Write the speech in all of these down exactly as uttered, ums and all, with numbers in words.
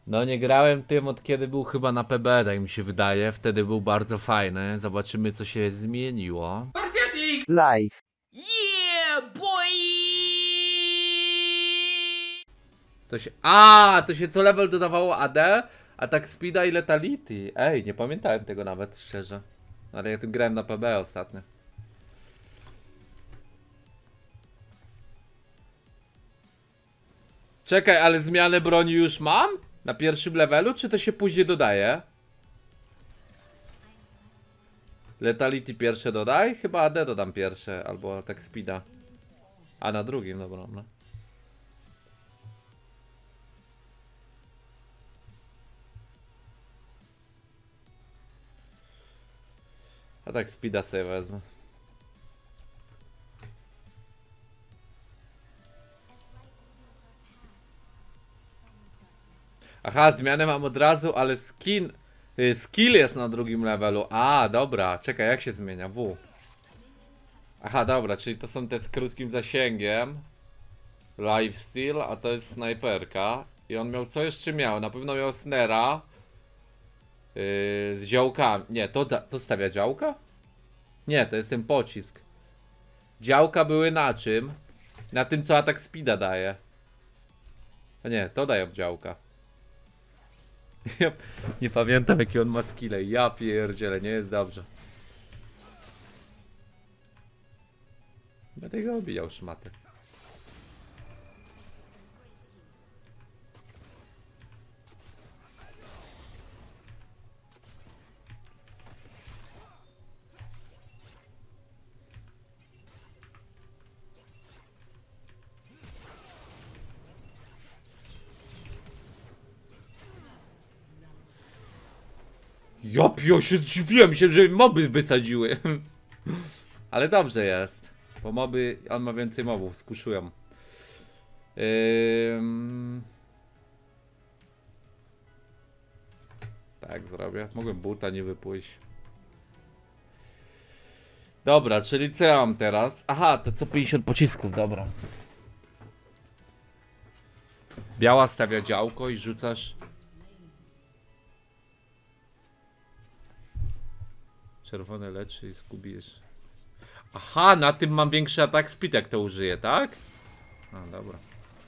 No nie grałem tym od kiedy był chyba na P B, tak mi się wydaje. Wtedy był bardzo fajny. Zobaczymy co się zmieniło. Live. Yeah, boy! To się... A, to się co level dodawało A D, atak speeda i letality. Ej, nie pamiętałem tego nawet, szczerze. Ale ja tym grałem na P B ostatnio. Czekaj, ale zmianę broni już mam? Na pierwszym levelu, czy to się później dodaje? Letality pierwsze dodaj? Chyba A D dodam pierwsze, albo atak speeda. A na drugim, dobra. No. Atak speeda sobie wezmę. Aha, zmianę mam od razu, ale skin... y, Skill jest na drugim levelu. A, dobra, czekaj, jak się zmienia? W. Aha, dobra, czyli to są te z krótkim zasięgiem. Lifesteal, a to jest snajperka. I on miał, co jeszcze miał? Na pewno miał snera. Yy, z działkami. Nie, to, da, to stawia działka? Nie, to jest ten pocisk. Działka były na czym? Na tym, co atak speeda daje. A nie, to daje działka. Ja nie pamiętam jakie on ma skille. Ja pierdzielę, nie jest dobrze. Będę go obijał szmatę. Ja pio się zdziwiłem się, że moby wysadziły. Ale dobrze jest. Bo moby, on ma więcej mobów, skuszują. Ym... Tak zrobię. Mogłem buta nie wypłyść. Dobra, czyli co ja mam teraz? Aha, to co pięćdziesiąt pocisków, dobra. Biała stawia działko i rzucasz. Czerwone leczy i zgubisz. Aha, na tym mam większy atak speed, jak to użyję, tak? A, dobra.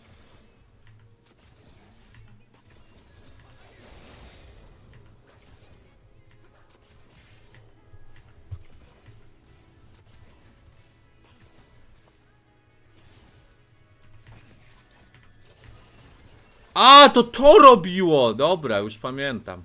A, to to robiło! Dobra, już pamiętam.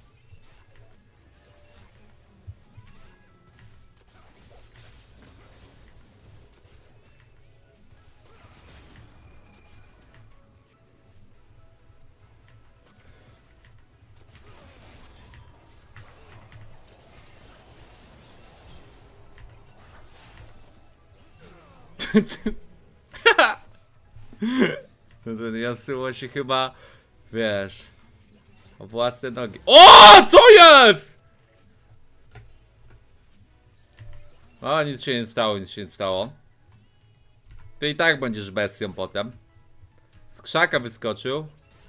Ten Yasuo się chyba, wiesz, o własne nogi. O, co jest? O, nic się nie stało, nic się nie stało. Ty i tak będziesz bestią potem. Z krzaka wyskoczył.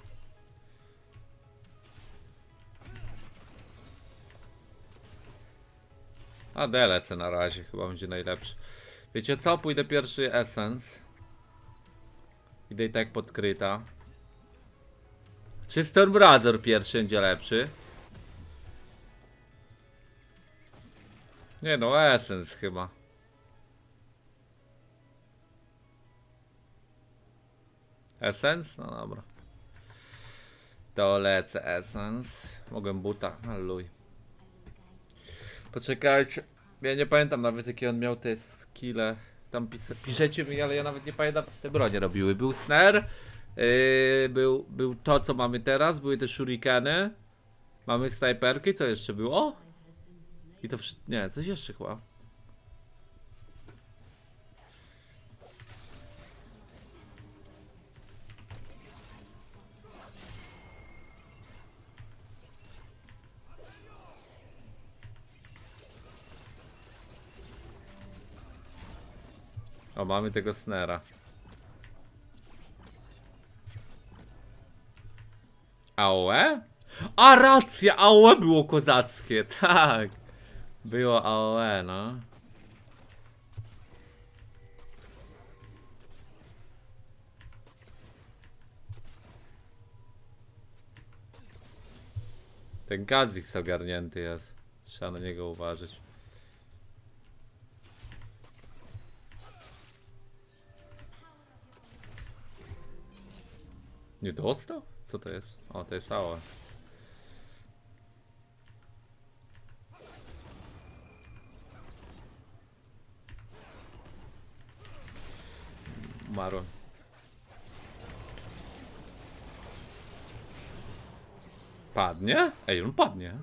A D lecę na razie, chyba będzie najlepszy. Wiecie co? Pójdę pierwszy Essence. Idę i tak podkryta. Czy Stormrazor pierwszy będzie lepszy? Nie no, Essence chyba. Essence? No dobra. To lecę Essence. Mogłem buta, luj. Poczekajcie. Ja nie pamiętam nawet jakie on miał te skille. Tam pis piszecie mi, ale ja nawet nie pamiętam co te bronie robiły. Był snare. Yy, był, był to co mamy teraz. Były te shurikeny. Mamy snajperki. Co jeszcze było? I to wszystko. Nie, coś jeszcze chyba. O, mamy tego snera. A O E? A racja, A O E było kozackie, tak. Było A O E, no. Ten Kha'Zix ogarnięty jest. Trzeba na niego uważać. Nie dostał? Co to jest? O, to jest A O E. Umarłem. Padnie? Ej, on padnie.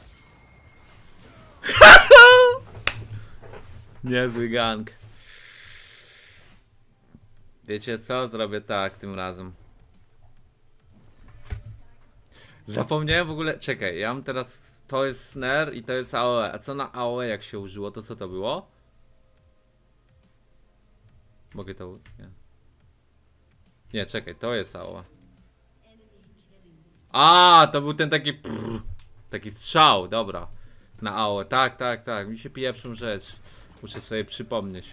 Niezły gang. Wiecie co? Zrobię tak tym razem. Zapomniałem w ogóle. Czekaj, ja mam teraz. To jest snare i to jest A O E. A co na A O E jak się użyło? To co to było? Mogę to. Nie. Nie, czekaj, to jest A O E. A, to był ten taki. Prr, taki strzał, dobra. Na A O E. Tak, tak, tak. Mi się pieprzą rzecz. Muszę sobie przypomnieć.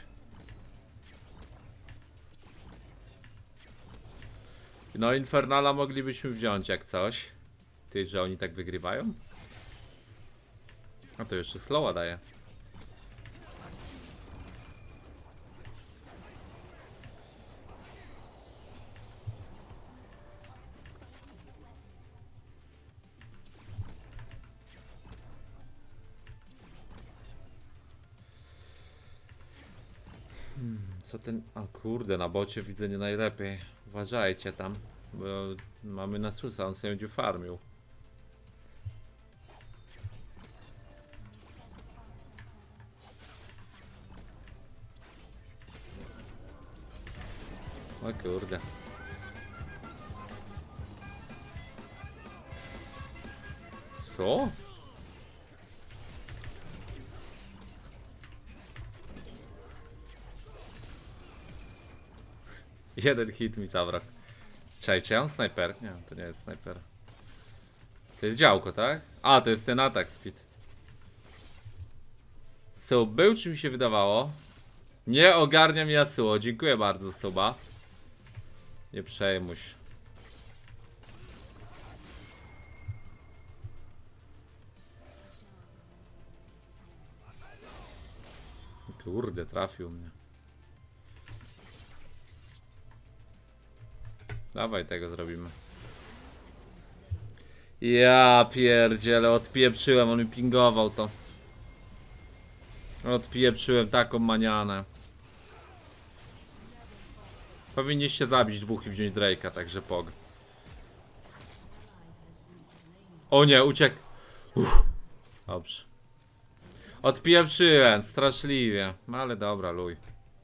No, Infernala moglibyśmy wziąć jak coś. Ty, że oni tak wygrywają? A to jeszcze slowa daje. Hmm, co ten... O kurde, na bocie widzę nie najlepiej. Uważajcie tam, bo mamy Nasusa, on sobie będzie farmił. O kurde. Co? Jeden hit mi zabrak. Czekaj, czy ja mam snajper? Nie, to nie jest snajper. To jest działko, tak? A, to jest ten atak speed. So, był, czy mi się wydawało? Nie ogarniam Yasuo, dziękuję bardzo, Suba. Nie przejmuj się. Kurde, trafił mnie. Dawaj, tego zrobimy. Ja pierdzielę, odpieprzyłem, on mi pingował to. Odpieprzyłem taką manianę. Powinniście zabić dwóch i wziąć Drake'a, także pog. O nie, uciekł. Uff. Dobrze. Odpieprzyłem, straszliwie. No ale dobra, luj.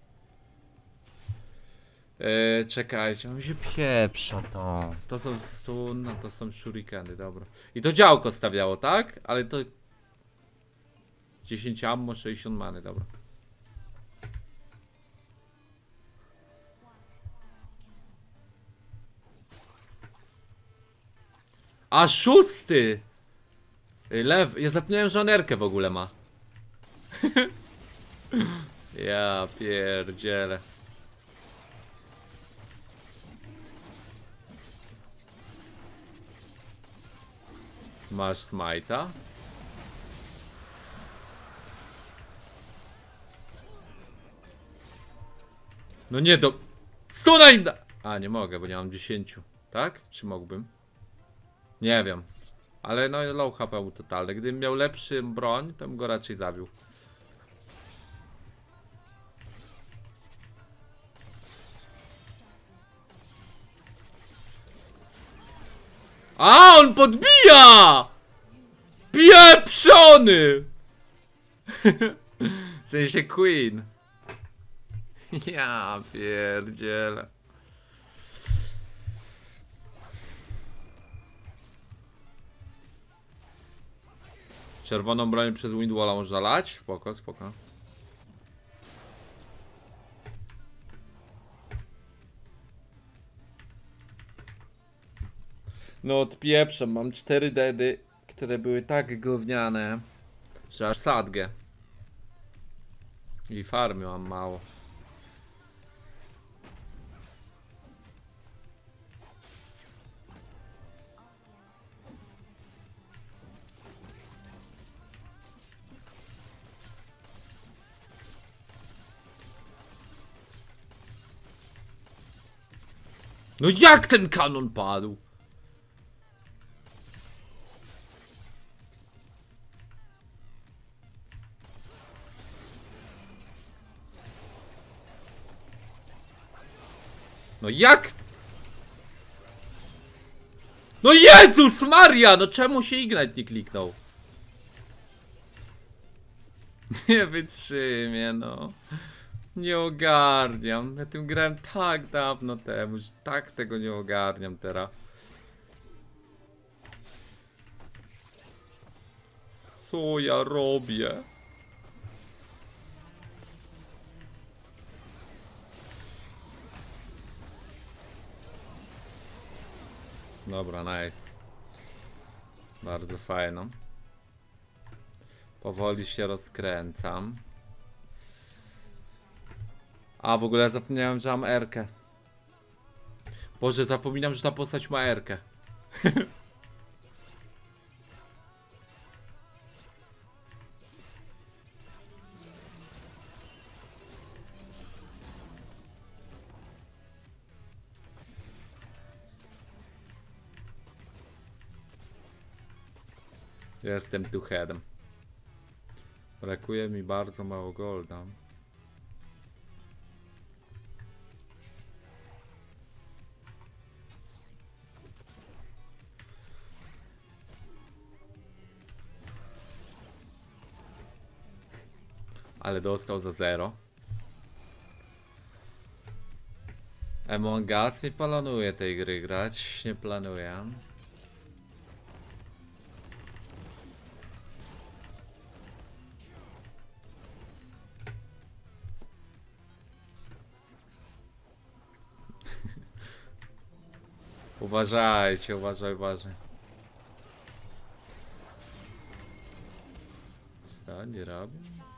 Yy, czekajcie, on się pieprza to. To są stun, no to są shurikeny, dobra. I to działko stawiało, tak? Ale to... dziesięć ammo, sześćdziesiąt many, dobra. A szósty! Lew, ja zapomniałem, że on erkę w ogóle ma. Ja pierdzielę. Masz smajta? No nie do... Stuna im da... A, nie mogę, bo nie mam dziesięciu. Tak? Czy mógłbym? Nie wiem. Ale no low H P był totalny. Gdybym miał lepszy broń, to bym go raczej zabił. A, on podbija! Pieprzony! W sensie Queen. Ja pierdzielę. Czerwoną broń przez Windwalla można lać? Spoko, spoko. No odpieprzam, mam cztery dedy, które były tak gówniane, że aż sadgę. I farmy mam mało. No jak ten kanon padł? No jak? No Jezus Maria! No czemu się Ignite nie kliknął? Nie wytrzymię, no. Nie ogarniam. Ja tym grałem tak dawno temu, że tak tego nie ogarniam teraz. Co ja robię? Dobra, nice. Bardzo fajno. Powoli się rozkręcam. A w ogóle zapomniałem, że mam erkę. Boże, zapominam, że ta postać ma erkę. Jestem tu headem. Brakuje mi bardzo mało golda. Ale dostał za zero. Among Us nie planuję tej gry grać. Nie planuję. Uważajcie, uważaj, uważaj. Co nie robię?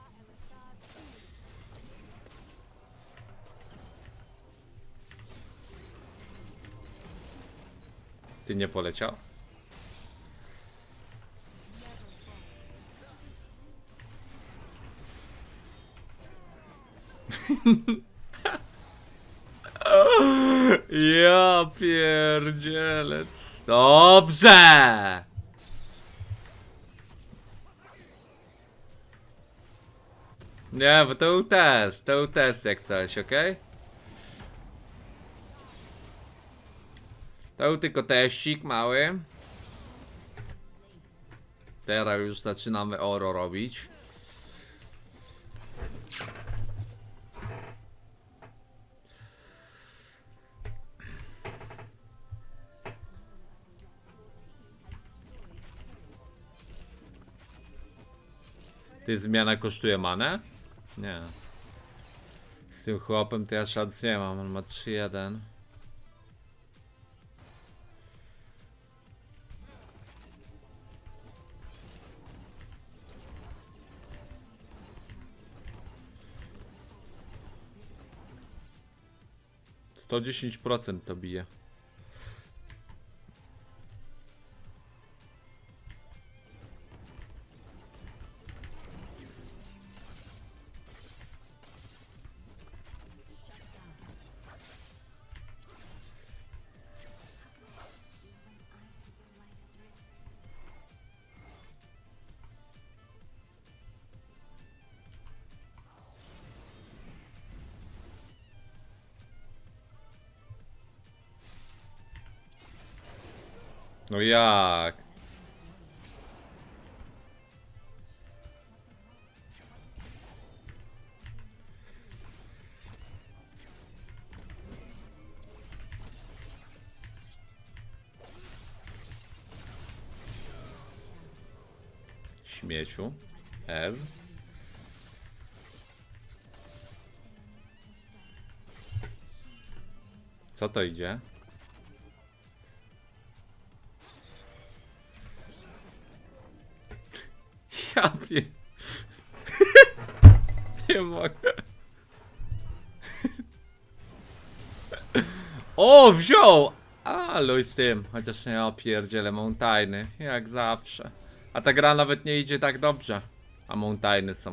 Ty nie poleciał? Ja pierdzielec. Dobrze! Nie, bo to był test, to był test jak coś, okej? Okay? To był tylko teścik mały. Teraz już zaczynamy oro robić. Ty, zmiana kosztuje manę? Nie. Z tym chłopem to ja szans nie mam, on ma trzy jeden. sto dziesięć procent to bije. No jak? Śmieciu. Ew. Co to idzie? Ja pie... Nie mogę. O, wziął! A, luj z tym. Chociaż nie opierdzielę Mountainy. Jak zawsze. A ta gra nawet nie idzie tak dobrze. A Mountainy są.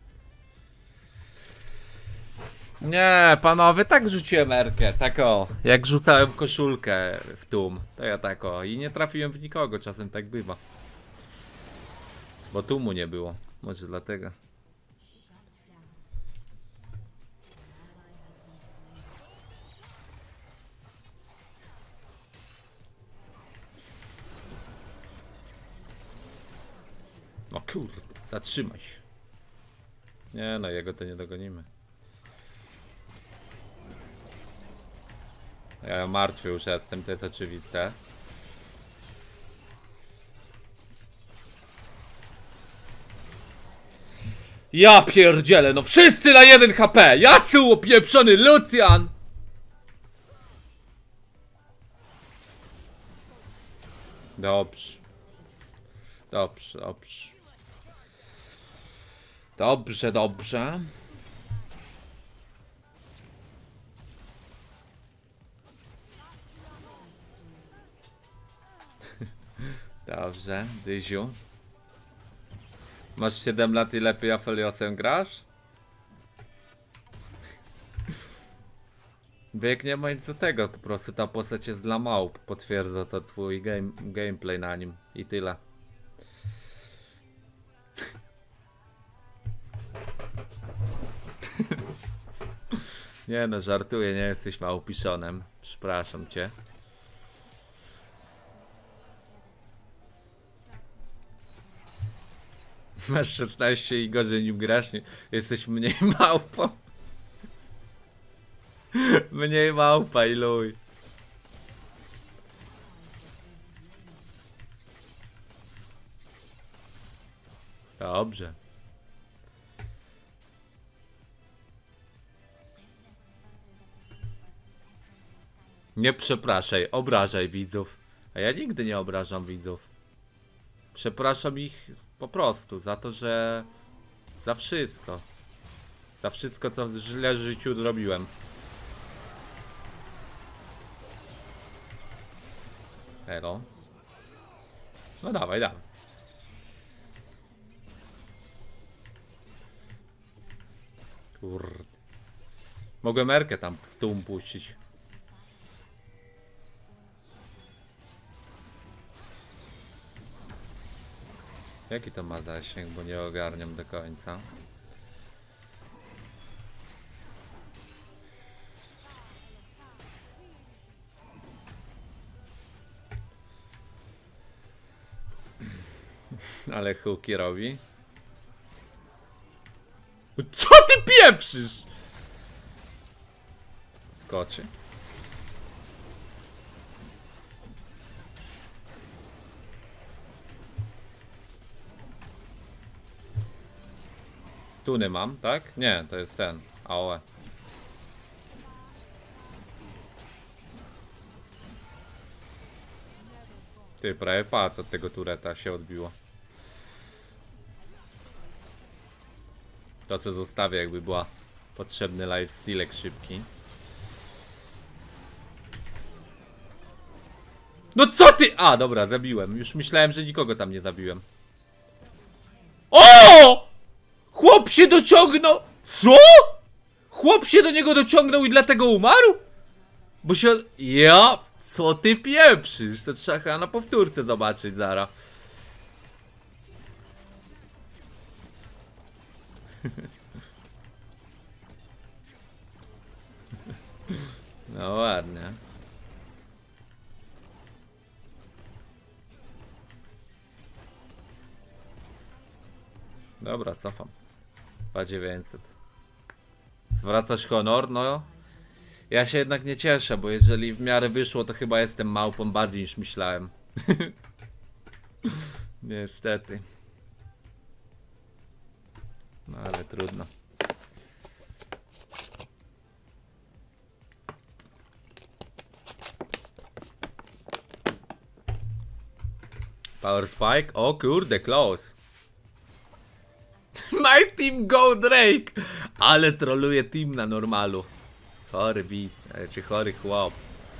Nie, panowie, tak rzuciłem erkę. Tak o. Jak rzucałem koszulkę w tłum. To ja tak o. I nie trafiłem w nikogo. Czasem tak bywa. Bo tłumu nie było. Może dlatego. No kurde, zatrzymaj się. Nie no, jego to nie dogonimy. Ja martwy już jestem, to jest oczywiste. Ja pierdzielę, no wszyscy na jeden H P! Jacu pieprzony Lucian! Dobrze. Dobrze, dobrze. Dobrze, dobrze. Dobrze, Dyziu. Masz siedem lat i lepiej Apheliosem grasz? Wiek nie ma nic do tego, po prostu ta postać jest dla małp. Potwierdza to twój game, gameplay na nim i tyle. Nie no, żartuję, nie jesteś małpiszonem. Przepraszam cię. Masz szesnaście i gorzej nim grasz, nie? Jesteś mniej małpą. Mniej małpa i luj. Dobrze. Nie przepraszaj, obrażaj widzów. A ja nigdy nie obrażam widzów. Przepraszam ich po prostu za to, że... Za wszystko. Za wszystko, co źle w życiu zrobiłem. Elo. No dawaj, dawaj. Kurde. Mogłem Erkę tam w tłum puścić. Jaki to ma zasięg, bo nie ogarniam do końca. Ale huki robi. Co ty pieprzysz? Skoczy. Stuny mam, tak? Nie, to jest ten. A O E. Ty, prawie padł od tego tureta, się odbiło. To se zostawię, jakby była potrzebny lifestealek szybki. No co ty? A, dobra, zabiłem. Już myślałem, że nikogo tam nie zabiłem. O! Chłop się dociągnął! Co? Chłop się do niego dociągnął i dlatego umarł? Bo się... Ja... Co ty pieprzysz? To trzeba chyba na powtórce zobaczyć zaraz. No ładnie. Dobra, cofam. dwa dziewięćset. Zwracasz honor? No. Ja się jednak nie cieszę, bo jeżeli w miarę wyszło, to chyba jestem małpą bardziej niż myślałem. Niestety. No ale trudno. Power spike? O kurde, close. My team go Drake! Ale troluje team na normalu. Chory bit, czy chory chłop.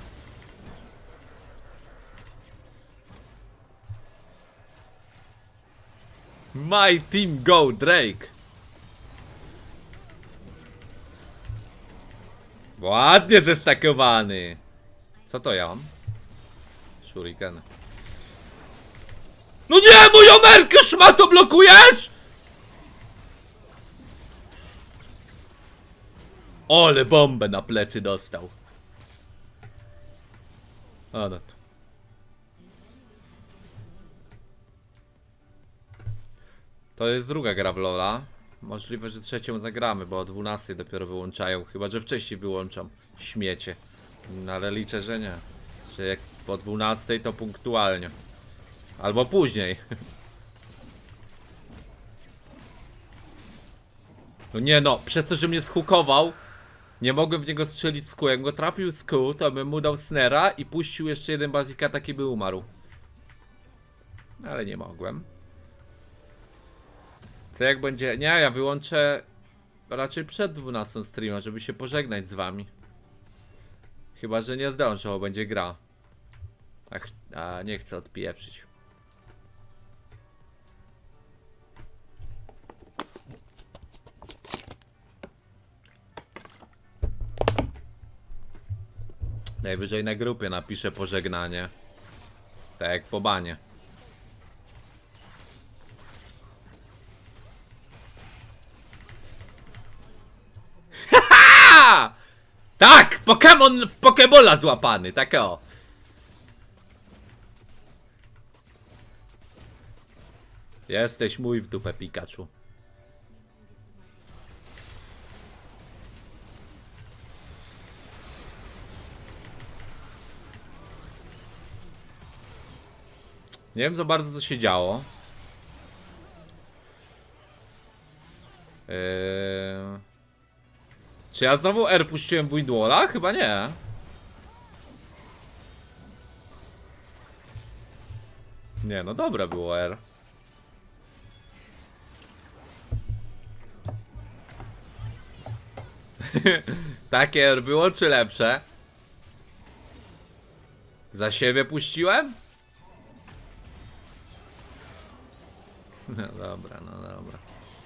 My team go Drake! Ładnie zestakowany! Co to ja mam? Shuriken. No nie, moją merkę szmato blokujesz! Ole bombę na plecy dostał. A no to. To jest druga gra w Lola. Możliwe, że trzecią zagramy, bo o dwunastej dopiero wyłączają. Chyba, że wcześniej wyłączam. Śmiecie. No ale liczę, że nie. Że jak po dwunastej to punktualnie. Albo później. No nie no, przez to, że mnie shukował, nie mogłem w niego strzelić z kół. Jak go trafił z kół, to bym mu dał snera i puścił jeszcze jeden bazika, taki by umarł. Ale nie mogłem. Co jak będzie... Nie, ja wyłączę raczej przed dwunastą streama, żeby się pożegnać z wami. Chyba, że nie zdążę, bo będzie gra. Ach, a nie chcę odpieprzyć. Najwyżej na grupie napiszę pożegnanie. Tak jak po banie. Tak! Pokémon Pokebola złapany, tak o. Jesteś mój w dupę, Pikachu. Nie wiem za bardzo co się działo. Eee... Czy ja znowu R puściłem w Windwalla? Chyba nie. Nie, no dobra było R. Takie R było czy lepsze? Za siebie puściłem? No dobra, no dobra.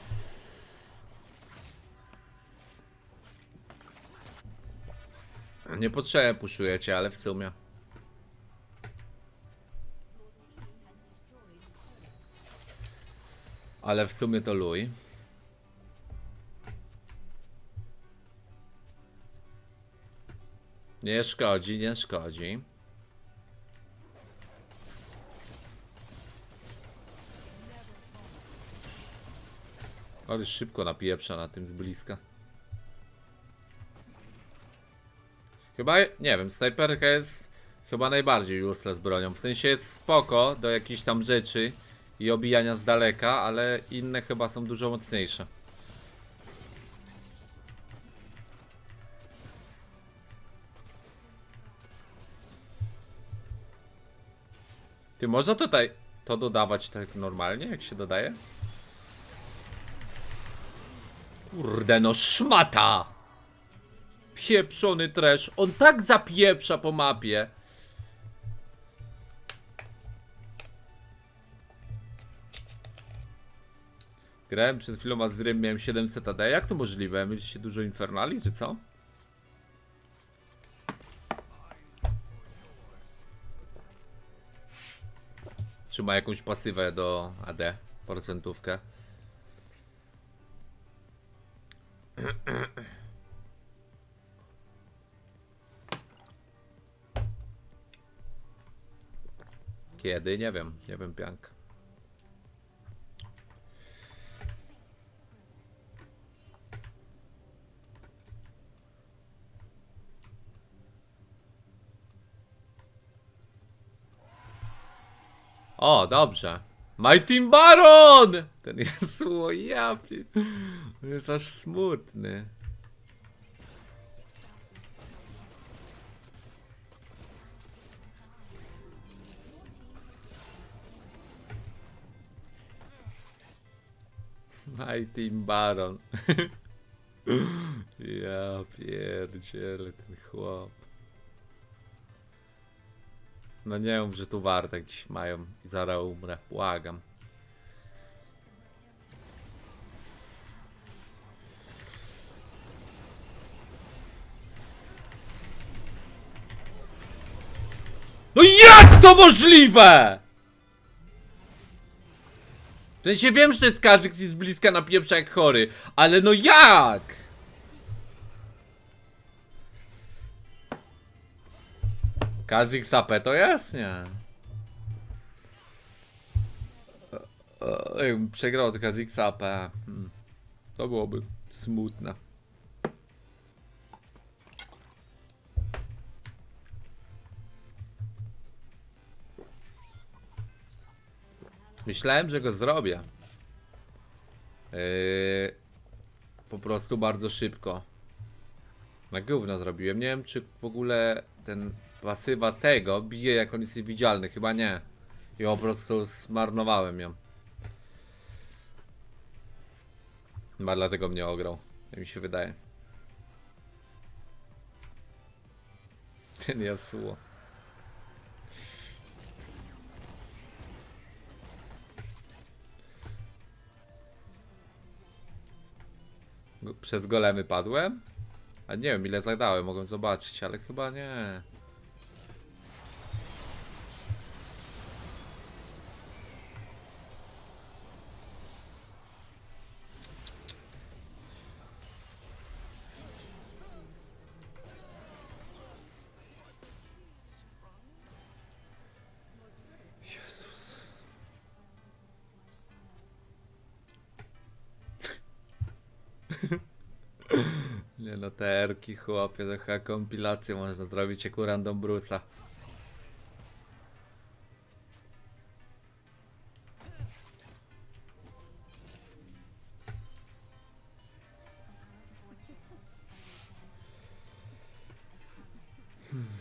Nie potrzebnie puszujecie, ale w sumie. Ale w sumie to luj. Nie szkodzi, nie szkodzi. Ale szybko napieprza na tym z bliska. Chyba, nie wiem, snajperka jest chyba najbardziej useless bronią. W sensie jest spoko do jakichś tam rzeczy i obijania z daleka, ale inne chyba są dużo mocniejsze. Ty, można tutaj to dodawać tak normalnie, jak się dodaje? Kurde no, szmata! Pieprzony trash. On tak zapieprza po mapie. Grałem przed chwilą, a z Rym miałem siedemset A D. Jak to możliwe? Mieliście dużo infernali, czy co? Czy ma jakąś pasywę do A D? Procentówkę. Kiedy? Nie wiem. Nie wiem, pianka. O, dobrze. My Team Baron! Ten Yasuo, ja pi... jest aż smutny. My Team Baron. Ja pierdzielę ten chłop. No nie mów, że tu Warda gdzieś mają i zaraz umrę, błagam. No jak to możliwe?! W sensie wiem, że to jest Kha'Zix i z bliska na pieprza jak chory, ale no jak?! Kha'Zix A P to jest? Nie. Jakbym przegrał od Kha'Zixa A P. Hmm. To byłoby smutne. Myślałem, że go zrobię. Yy, po prostu bardzo szybko. Na gówno zrobiłem. Nie wiem, czy w ogóle ten pasywa tego bije, jak on jest niewidzialny. Chyba nie. I po prostu zmarnowałem ją. Chyba dlatego mnie ograł. Jak mi się wydaje. Ten Yasuo. Przez golemy padłem? A nie wiem, ile zadałem, mogłem zobaczyć, ale chyba nie. Jezus. Nie no, te erki, chłopie, to chyba kompilację można zrobić jak u Random Bruce'a. Hmm.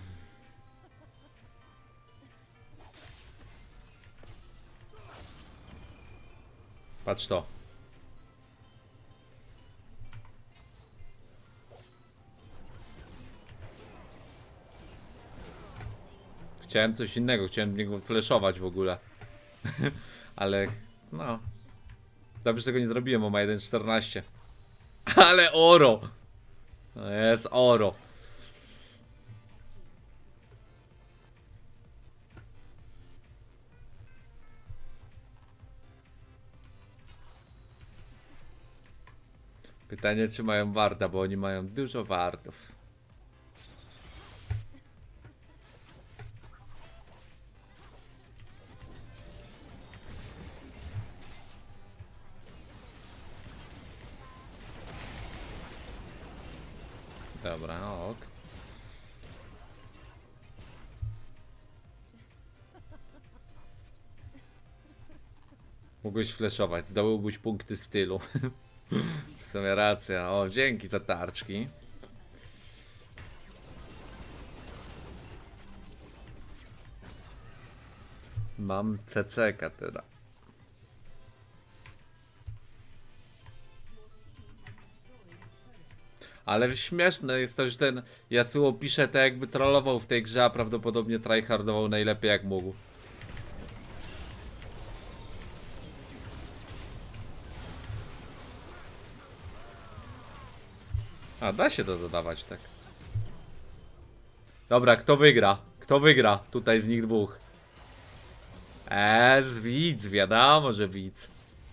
Patrz to. Chciałem coś innego, chciałem w niego flashować w ogóle. Ale no. Dobrze, że tego nie zrobiłem, bo ma jeden czternaście. Ale oro! To jest oro. Pytanie, czy mają warda, bo oni mają dużo wardów. Dobra, ok. Mógłbyś flashować, zdobyłbyś punkty stylu. W sumie racja. O, dzięki za tarczki. Mam C C K teraz. Ale śmieszne jest to, że ten Yasuo pisze tak, jakby trollował w tej grze, a prawdopodobnie tryhardował najlepiej jak mógł. A, da się to zadawać tak. Dobra, kto wygra? Kto wygra tutaj z nich dwóch? Eee, z widz, wiadomo, że widz.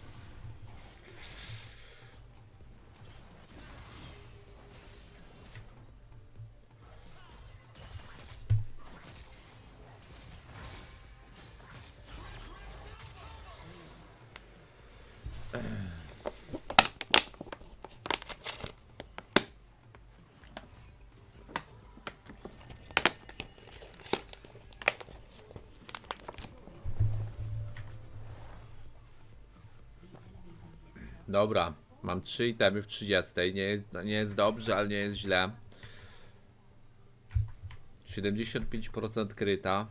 Dobra, mam trzy itemy w trzydziestej. Nie jest, nie jest dobrze, ale nie jest źle. siedemdziesiąt pięć procent kryta.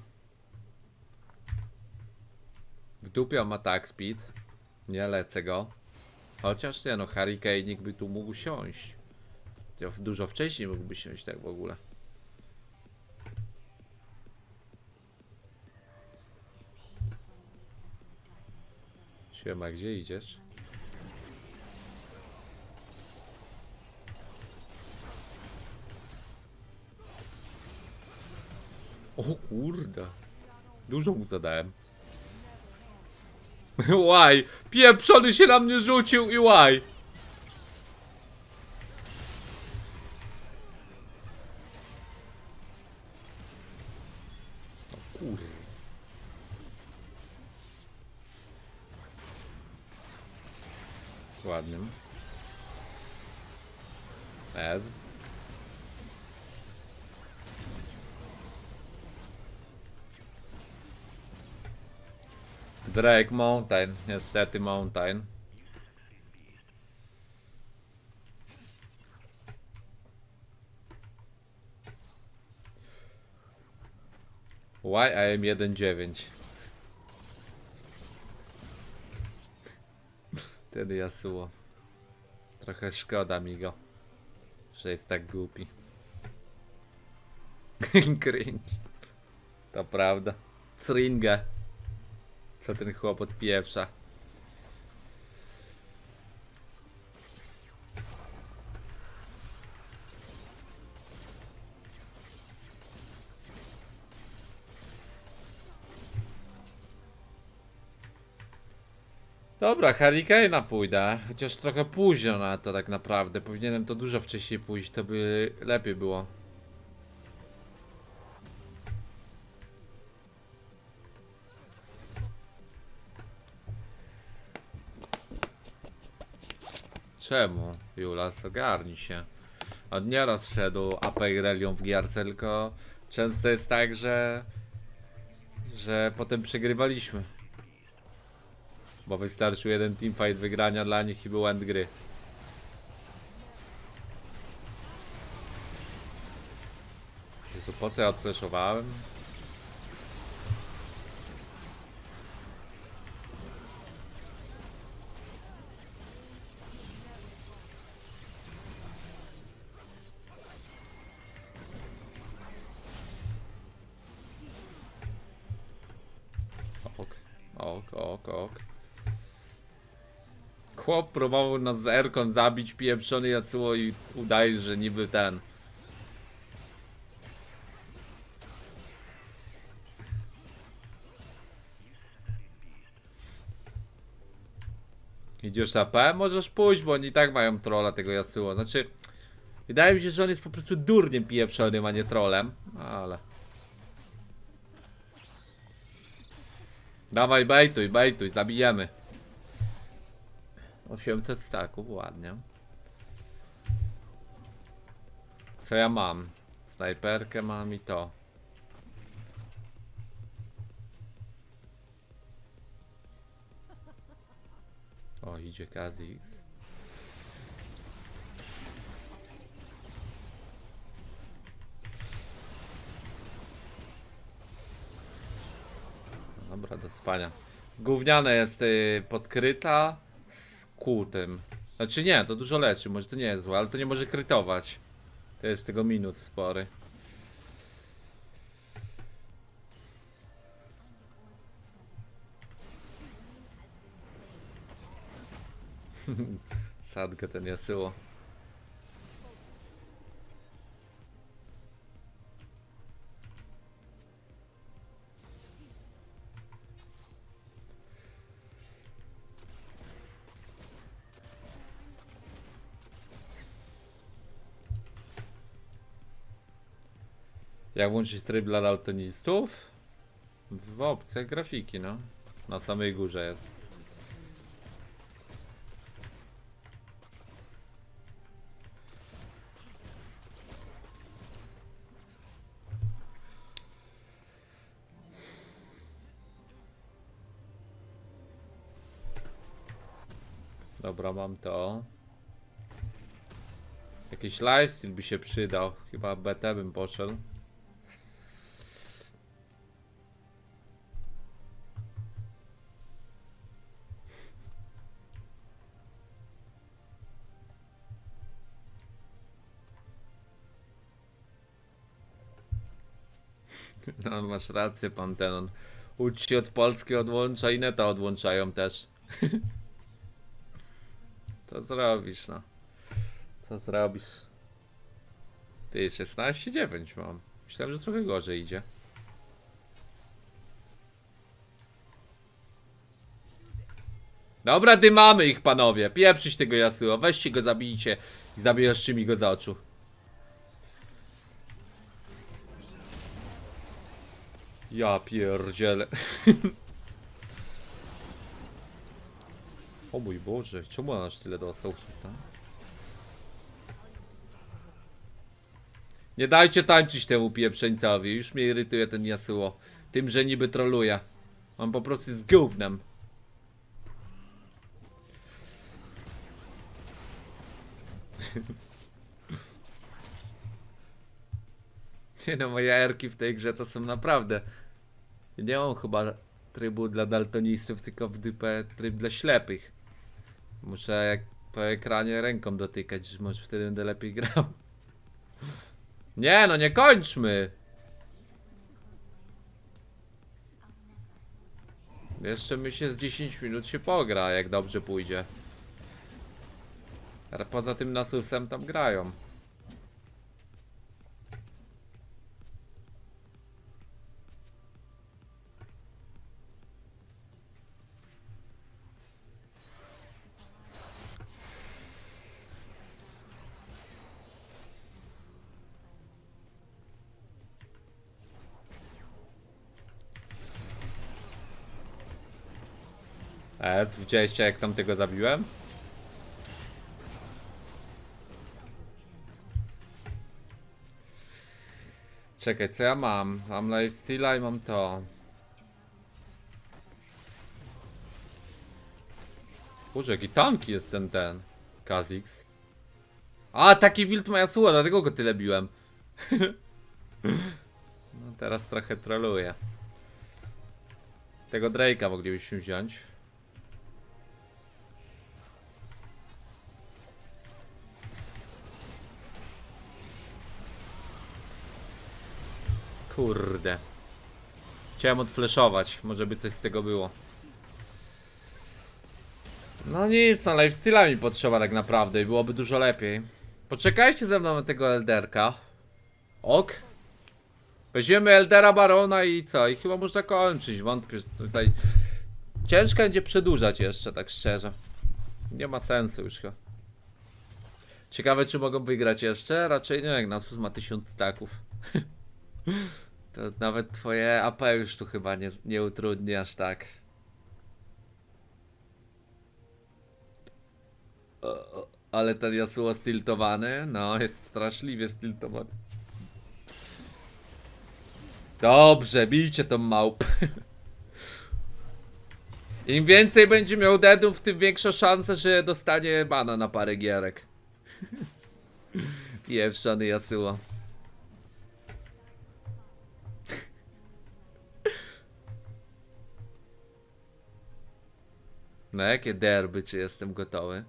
W dupie on ma attack speed. Nie lecę go. Chociaż nie no, Harry Kane by tu mógł siąść. To dużo wcześniej mógłby siąść tak w ogóle. Siema, gdzie idziesz? O kurde. Dużo mu zadałem. Łaj! Pieprzony się na mnie rzucił i łaj! O kurde. Ładnym. Ez. Drake Mountain, niestety Mountain. Why I am jeden dziewięć. Wtedy Yasuo. Trochę szkoda mi go, że jest tak głupi. Cringe. To prawda. Cringe. Co ten chłop odpieprza. Dobra, Harry Kane'a pójdę. Chociaż trochę późno na to tak naprawdę. Powinienem to dużo wcześniej pójść, to by lepiej było. Czemu? Julas, ogarnij się. On nieraz szedł A P i Relią w gierce, tylko często jest tak, że że potem przegrywaliśmy. Bo wystarczył jeden teamfight wygrania dla nich i był end gry. Jezu, po co ja odfleszowałem? Ok, ok, ok, ok. Chłop próbował nas z erką zabić, pieprzony Yasuo i udaje, że niby ten. Idziesz A P? Możesz pójść, bo oni i tak mają trolla tego Yasuo. Znaczy, wydaje mi się, że on jest po prostu durniem pieprzonym, a nie trollem. Ale... Dawaj, bejtuj, bejtuj, zabijemy. osiemset staków, ładnie. Co ja mam? Snajperkę mam i to. O, idzie Kha'Zix. Dobra, do spania. Gówniane jest y, podkryta z kłutym. Znaczy nie, to dużo leczy, może to nie jest złe, ale to nie może krytować. To jest tego minus spory. Sadkę ten Yasuo. Jak włączyć tryb dla daltonistów? W opcjach grafiki, no. Na samej górze jest. Dobra, mam to. Jakiś lifesteal by się przydał. Chyba B T bym poszedł. No masz rację, Pantenon. Ucz się od Polski odłącza i neta odłączają też. To zrobisz, no. Co zrobisz? Ty, szesnaście dziewięć mam. Myślałem, że trochę gorzej idzie. Dobra, dymamy ich, panowie. Pieprzyć tego Yasuo. Weźcie go, zabijcie. I zabierzcie mi go z oczu. Ja pierdzielę. O mój Boże, czemu on aż tyle dostał hita? Nie dajcie tańczyć temu pieprzeńcowi. Już mnie irytuje ten Yasuo. Tym, że niby troluje. On po prostu jest gównem. Nie no, moje erki w tej grze to są naprawdę... Nie mam chyba trybu dla daltonistów, tylko w dupę tryb dla ślepych. Muszę jak po ekranie ręką dotykać, że może wtedy będę lepiej grał. Nie no, nie kończmy! Jeszcze mi się z dziesięć minut się pogra, jak dobrze pójdzie. Ale poza tym Nasusem tam grają. E, widzieliście jak tam tego zabiłem? Czekaj, co ja mam? Mam lifesteala i mam to. Boże, jaki tanki jest ten ten Kha'Zix. A, taki wild ma Yasuo, dlatego go tyle biłem. No teraz trochę troluję. Tego Drake'a moglibyśmy wziąć. Kurde. Chciałem odfleszować, może by coś z tego było. No nic, no lifesteala mi potrzeba tak naprawdę i byłoby dużo lepiej. Poczekajcie ze mną na tego Elderka. Ok. Weźmiemy Eldera, Barona i co? I chyba można kończyć, wątpię, że tutaj... Ciężko będzie przedłużać jeszcze, tak szczerze. Nie ma sensu już chyba. Ciekawe, czy mogą wygrać jeszcze? Raczej nie, jak Nasus ma tysiąc staków. To nawet twoje A P już tu chyba nie, nie utrudni aż tak. O, ale ten Yasuo stiltowany, no jest straszliwie stiltowany. Dobrze, bijcie tą małpę. Im więcej będzie miał deadów, tym większa szansa, że dostanie bana na parę gierek. Pieprzony Yasuo. Na jakie derby, czy jestem gotowy?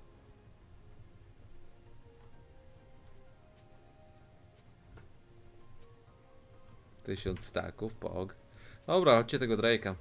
Tysiąc staków, pog. Dobra, chodźcie tego Drake'a.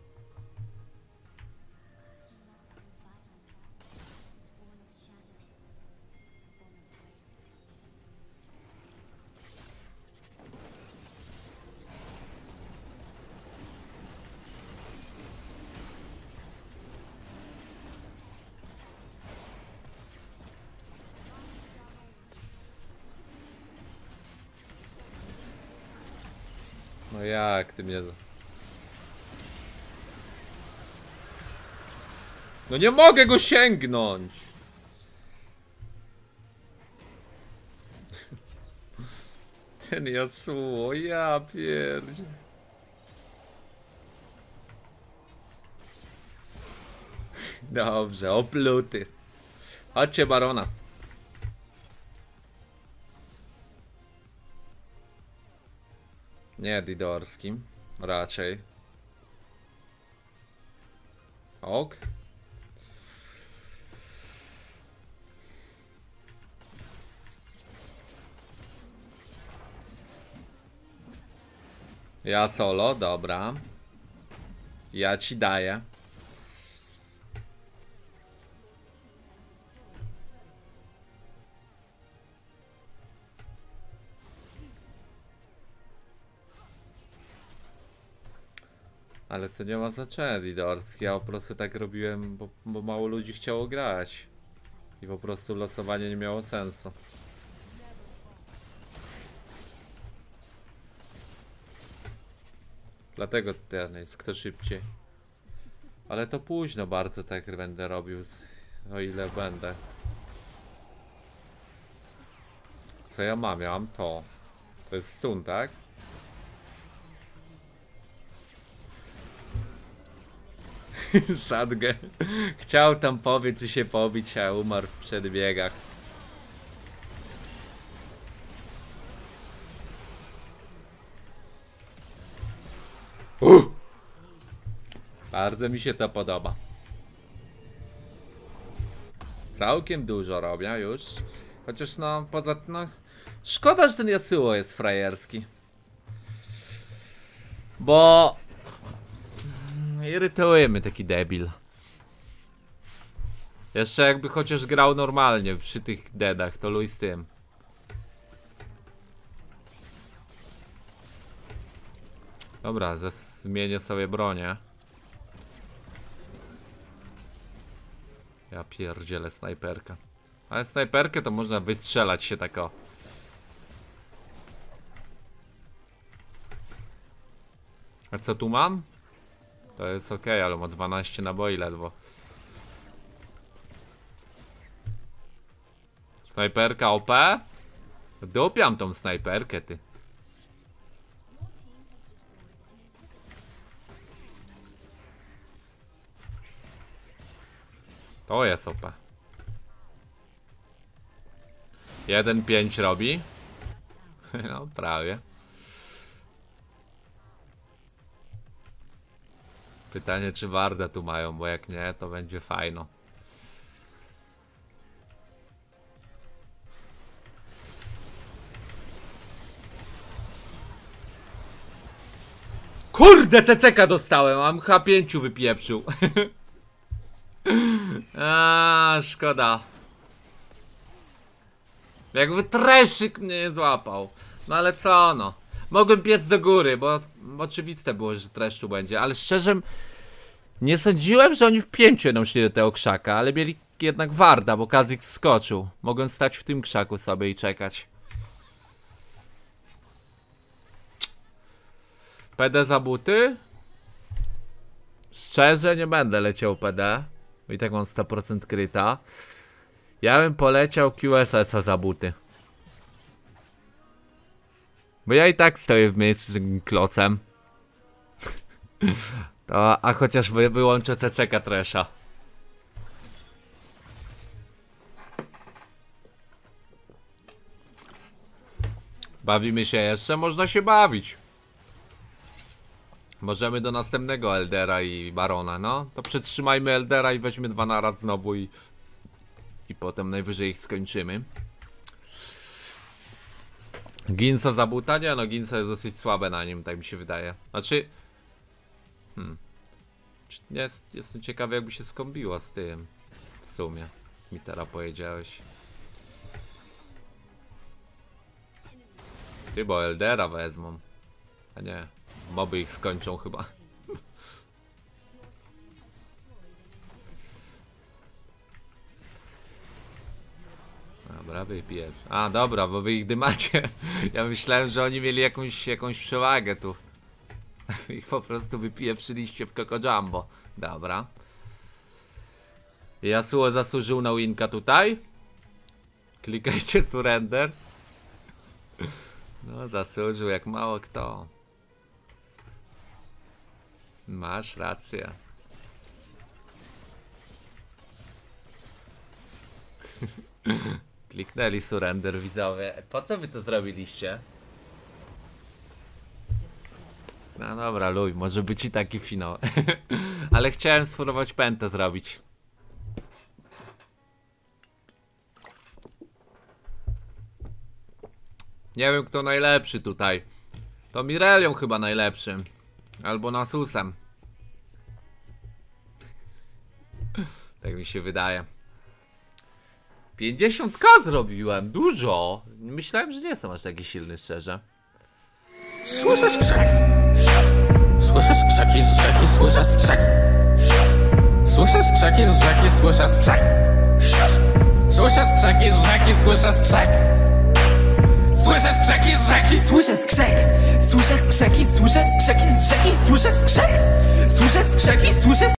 No jak ty mnie... No nie mogę go sięgnąć! Ten Yasuo, ja pierdzie. Dobrze, opluty. Chodźcie Barona. Nie Didorskim, raczej. Ok. Ja solo, dobra. Ja ci daję. Ale to nie ma znaczenia, Didorski. Ja po prostu tak robiłem, bo, bo mało ludzi chciało grać. I po prostu losowanie nie miało sensu. Dlatego ten jest kto szybciej. Ale to późno bardzo tak będę robił. O ile będę. Co ja mam? Ja mam to. To jest stun, tak? Sadgę. Chciał tam powiedz i się pobić, a umarł w przedbiegach. Uh! Bardzo mi się to podoba. Całkiem dużo robię już. Chociaż no, poza no, szkoda, że ten Yasuo jest frajerski. Bo irytuje mnie taki debil. Jeszcze jakby chociaż grał normalnie przy tych deadach, to luj z tym. Dobra, zmienię sobie bronię. Ja pierdzielę snajperkę. Ale snajperkę to można wystrzelać się tak o. A co tu mam? To jest ok, ale ma dwanaście naboi ledwo. Snajperka O P? Dupiam tą snajperkę, ty. To jest O P. jeden pięć robi. No prawie. Pytanie, czy Wardę tu mają, bo jak nie, to będzie fajno. Kurde, C C K dostałem, mam H pięć wypieprzył. A, szkoda. Jakby treszyk mnie nie złapał. No ale co no. Mogłem biec do góry, bo, bo oczywiste było, że treszczu będzie. Ale szczerze, nie sądziłem, że oni w pięciu będą szli do tego krzaka. Ale mieli jednak Warda, bo Kazik skoczył. Mogłem stać w tym krzaku sobie i czekać. P D za buty? Szczerze nie będę leciał P D. I tak mam sto procent kryta. Ja bym poleciał Q S S-a za buty. Bo ja i tak stoję w miejscu z tym klocem. To, a chociaż wy, wyłączę C C K Tresha. Bawimy się jeszcze? Można się bawić. Możemy do następnego Eldera i Barona, no. To przytrzymajmy Eldera i weźmy dwa naraz znowu i... I potem najwyżej ich skończymy. Ginsa za buta? Nie no, Ginsa jest dosyć słabe na nim, tak mi się wydaje. Znaczy... Hmm. Jest, jestem ciekawy, jakby się skombiła z tym. W sumie. Mi teraz powiedziałeś. Ty, bo Eldera wezmą. A nie. Moby ich skończą chyba. Dobra, wypijesz. A dobra, bo wy ich dymacie. Ja myślałem, że oni mieli jakąś, jakąś przewagę tu. Ich po prostu wypieprzyliście w Coco Jumbo. Dobra. Yasuo zasłużył na winka tutaj. Klikajcie surrender. No zasłużył jak mało kto. Masz rację. Kliknęli surrender, widzowie. Po co wy to zrobiliście? No dobra, luj, może być i taki finał. Ale chciałem spróbować pętę zrobić. Nie wiem, kto najlepszy tutaj. To Mirelią chyba najlepszym. Albo Nasusem. Tak mi się wydaje. pięćdziesiąt ka zrobiłem, dużo. Myślałem, że nie są aż taki silny, szczerze. Słyszę skrzek. Słyszę skrzeki z rzeki, słyszę skrzek. Słyszę skrzeki z rzeki, słyszę skrzek. Słyszę skrzeki z rzeki, słyszę skrzek. Słyszę skrzeki z rzeki, słyszę skrzek. Słyszę skrzeki, słyszę skrzeki z rzeki, słyszę skrzek. Słyszę skrzeki, słyszę